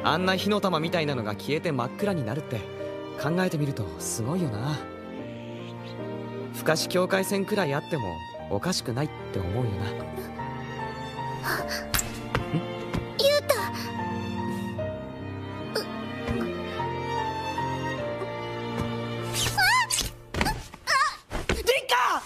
あんな火の玉みたいなのが消えて真っ暗になるって考えてみるとすごいよな。不可視境界線くらいあってもおかしくないって思うよな。 ユータ。 リッカ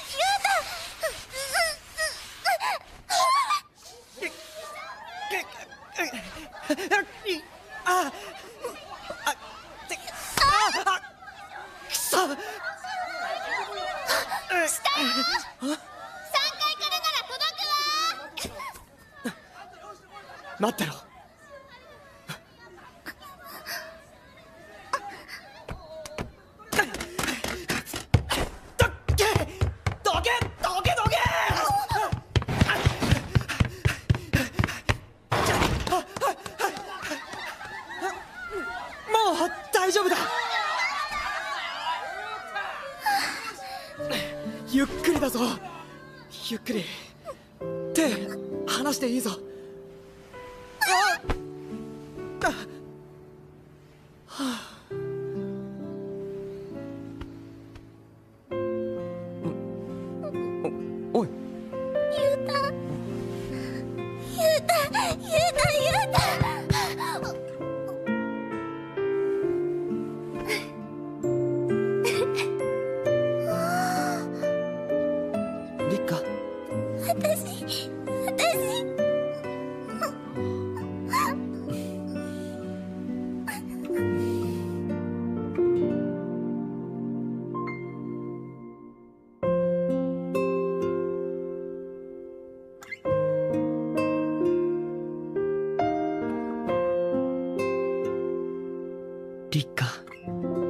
待ってろ。もう大丈夫だ。ゆっくりだぞ。ゆっくり。手離していいぞ。おい。 ユータ。 リッカ。 私。 リッカ。